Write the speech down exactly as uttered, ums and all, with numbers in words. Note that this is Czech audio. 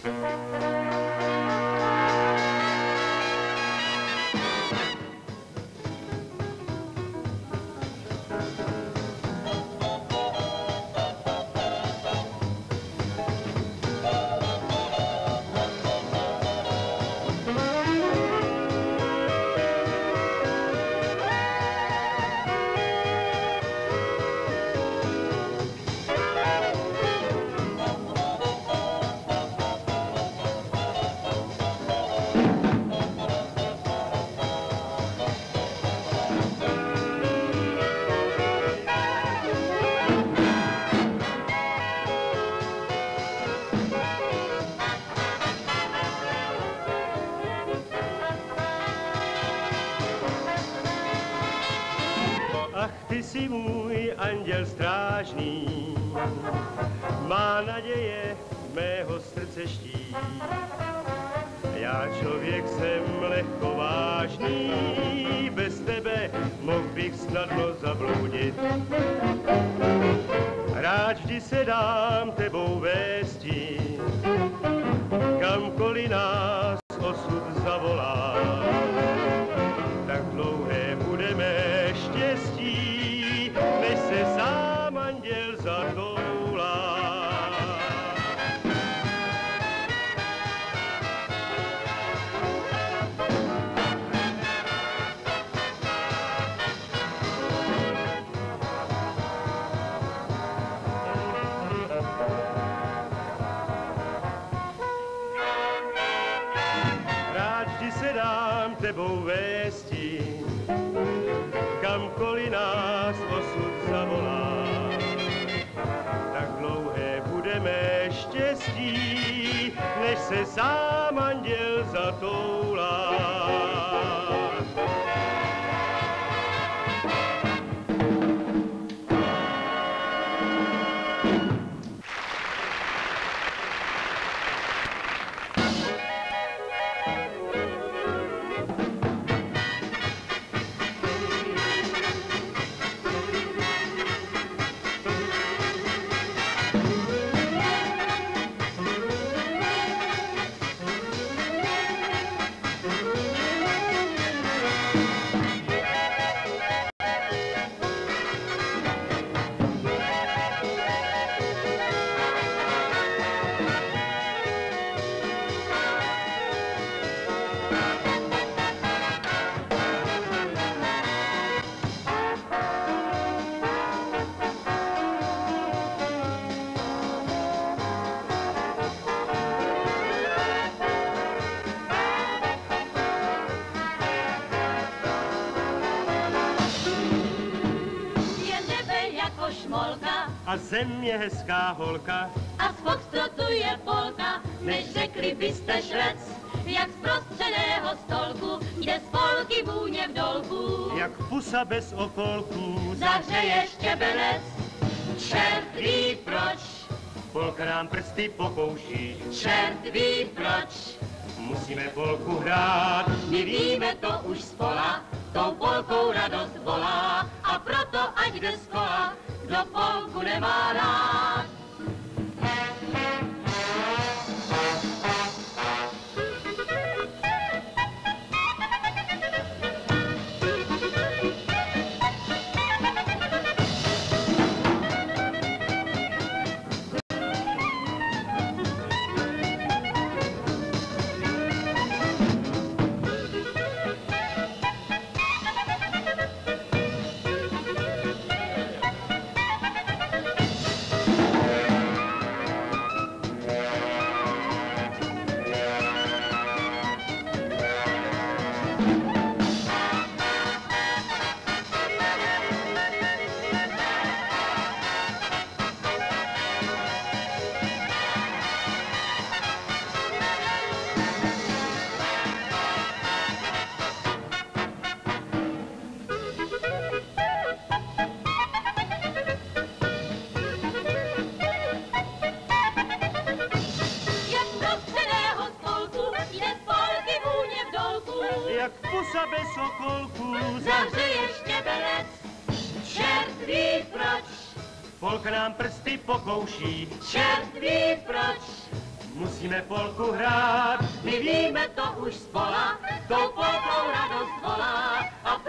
Ty jsi můj anděl strážný, má naděje mého srdce štít. Já člověk jsem lehko vážný, bez tebe mohl bych snadno zabloudit. Rád vždy se dám tebou vésti, kamkoliv nás osud zavolá. Tak dlouhé budeme štěstí, než se sám anděl zatoulá. Rád vždy se dám tebou vésti, kamkoliv nás osud zavolá. Tak dlouhé budeme štěstí, než se sám anděl zatoulá. A zem je hezká holka, a z foxtrotu je polka, než řekli byste šlec, jak z prostřeného stolku, kde z polky vůně v dolku. jak pusa bez okolků, Zahřeje štěbenec, čert ví proč, polka nám prsty pokouší, čert ví proč. musíme polku hrát, My víme to už z pola, tou polkou radost volá, a proto ať jde z kola, kdo polku nemá rád. jak pusa bez okolků, Zahřeje štěbenec, čert ví proč, polka nám prsty pokouší, čert ví proč. musíme polku hrát. My víme to už z pola, tou polkou radost volá a